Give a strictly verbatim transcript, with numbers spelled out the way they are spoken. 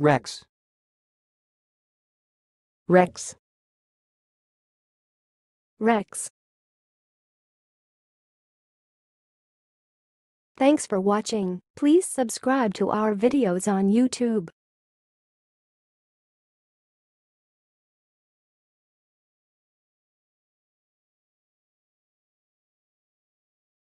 Reks. Reks. Reks. Thanks for watching. Please subscribe to our videos on YouTube.